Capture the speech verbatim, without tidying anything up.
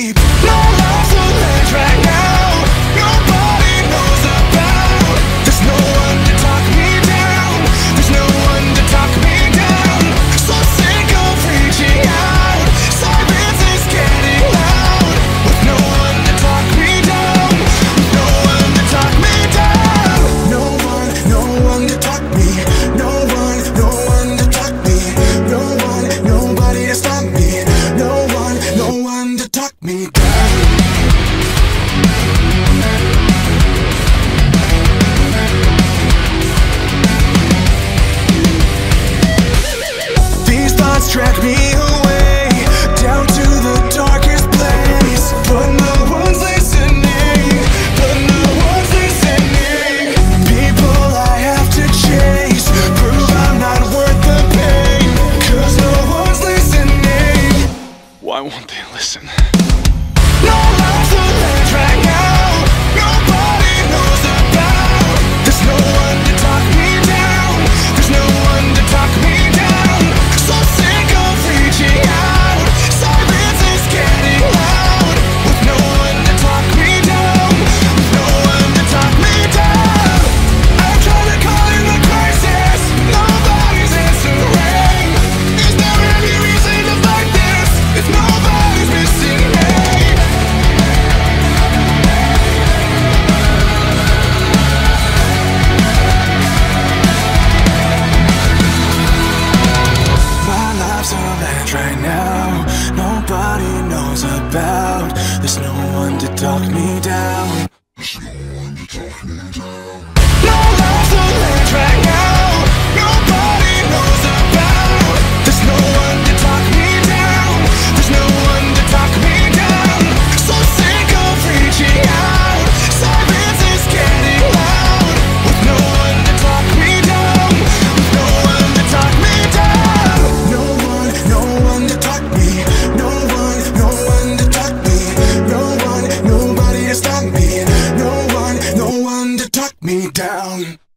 sleep. My life's a ledge right now, nobody knows about. There's no one to talk me down, there's no one to talk me down. So sick of reaching out, silence is getting loud. With no one to talk me down, with no one to talk me down. No one, no one to talk me. No one, no one to talk me. No one, nobody to stop me. No one, no one to talk me down. These thoughts drag me away, down to the darkest place. But no one's listening, but no one's listening. People I have to chase prove I'm not worth the pain, 'cause no one's listening. Why won't they listen? No life's a ledge right now, nobody knows about. There's no one to talk me down, there's no one to talk me down. So sick of reaching out, silence is getting loud. With no one to talk me down, with no one to talk me down. I'm trying to call in the crisis, nobody's answering. Is there any reason to fight this if nobody's missing me? My life's a ledge right now, nobody knows about. There's no one to talk me down. There's no one to talk me down. My life's a ledge right now, nobody knows about. There's no one to talk me down, there's no one to talk me down. So sick of reaching out, silence is getting loud. With no one to talk me down, with no one to talk me down. No one, no one to talk me. No one, no one to talk me. No one, nobody to stop me. No one, no one to talk me down.